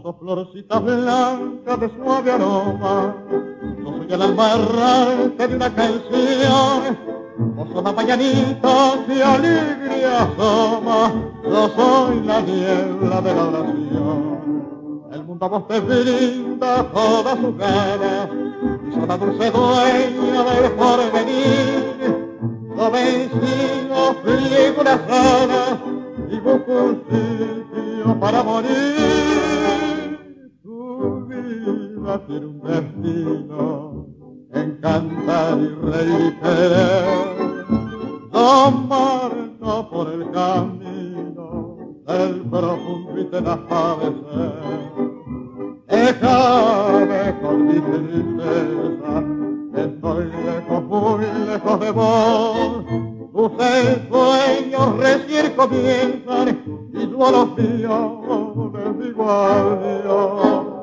sos florcitas blancas de suave aroma, yo soy el alma errante de una canción, vos sos la mañanita que alegre asoma, yo soy la niebla de la oración. El mundo a vos te brinda todas sus ganas, y sos la dulce dueña del porvenir. Yo vencí figuras raras y busco un sitio para morir. Tu vida tiene un destino en cantar y reír y querer. Yo marcho por el camino del profundo y tenaz padecer. Déjame con mi tristeza, estoy lejos, muy lejos de vos. Tus sueños recién comienzan y yo a los míos les digo adiós.